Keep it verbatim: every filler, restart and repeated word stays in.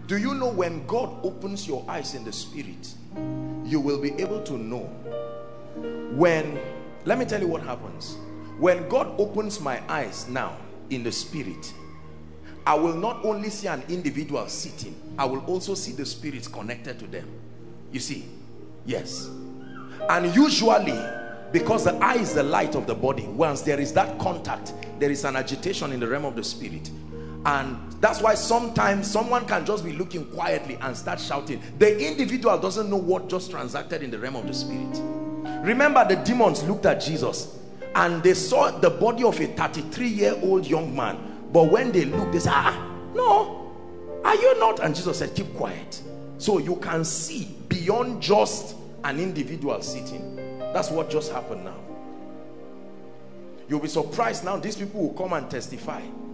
Do you know when God opens your eyes in the spirit, you will be able to know when, let me tell you what happens. When God opens my eyes now in the spirit, I will not only see an individual sitting, I will also see the spirits connected to them. You see? Yes. And usually, because the eye is the light of the body, once there is that contact, there is an agitation in the realm of the spirit. And that's why sometimes someone can just be looking quietly and start shouting. The individual doesn't know what just transacted in the realm of the spirit. Remember, the demons looked at Jesus and they saw the body of a thirty-three year old young man. But when they looked, they said, ah, no, are you not? And Jesus said, keep quiet. So you can see beyond just an individual sitting. That's what just happened now. You'll be surprised now, these people will come and testify